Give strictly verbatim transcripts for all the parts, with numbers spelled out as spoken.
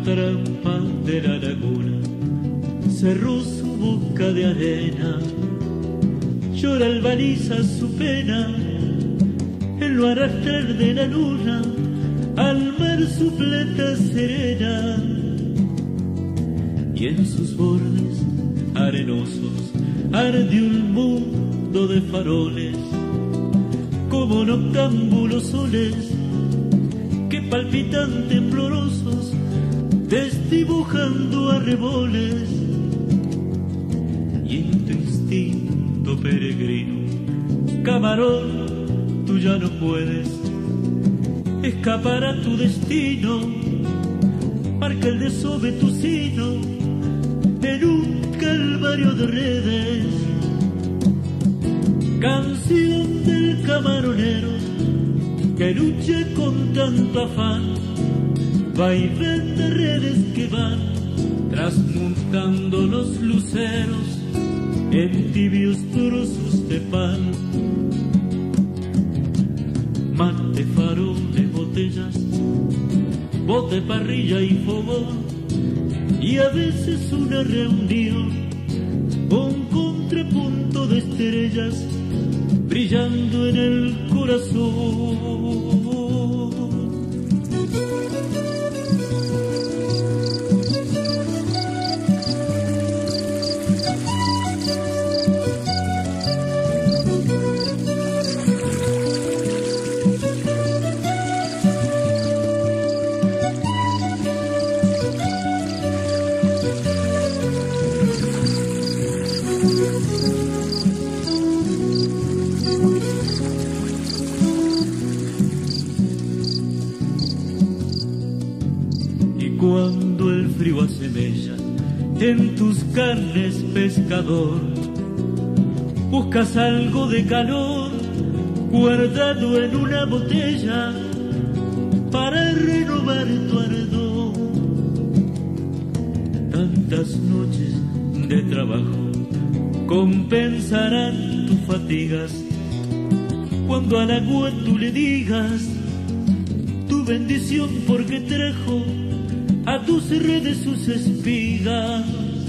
trampa de la laguna, cerró su boca de arena, llora el baliza su pena, en lo arrastrar de la luna, al mar su plata serena, y en sus bordes arenosos arde un mundo de faroles, como noctámbulos soles que palpitan temblorosos, desdibujando arreboles. Y en tu instinto peregrino, camarón, tú ya no puedes escapar a tu destino, marca el desove tu sino en un calvario de redes. Canción del camaronero que lucha con tanto afán, vaivén de redes que van transmutando los luceros en tibios trozos de pan. Mate, faroles, botellas, bote, parrilla y fogón, y a veces una reunión, un contrapunto de estrellas brillando en el corazón. Cuando el frío asemella en tus carnes, pescador, buscas algo de calor guardado en una botella para renovar tu ardor. Tantas noches de trabajo compensarán tus fatigas cuando al agua tú le digas tu bendición, porque trajo a tus redes sus espigas.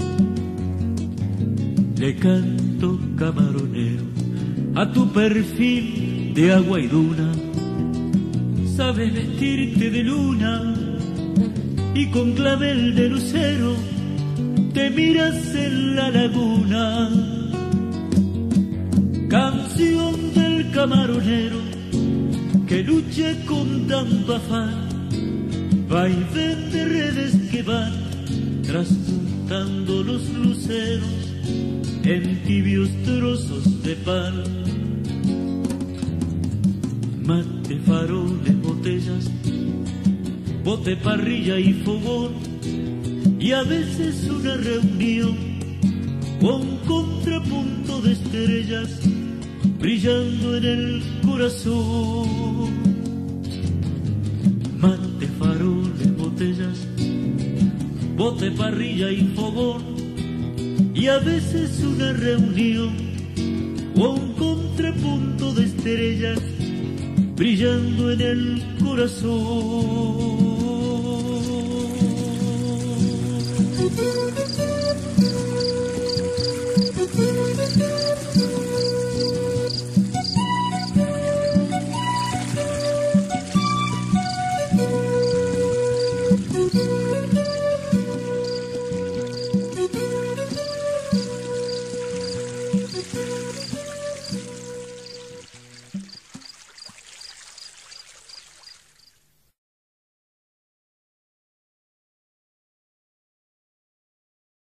Le canto, camaronero, a tu perfil de agua y duna, sabes vestirte de luna y con clavel de lucero te miras en la laguna. Canción del camaronero que lucha con tanto afán, vaivén de redes que van traspuntando los luceros en tibios trozos de pan. Mate, faroles, botellas, bote, parrilla y fogón, y a veces una reunión o un contrapunto de estrellas brillando en el corazón. Mate, faroles, botellas, bote, parrilla y fogón, y a veces una reunión o un contrapunto de estrellas brillando en el corazón.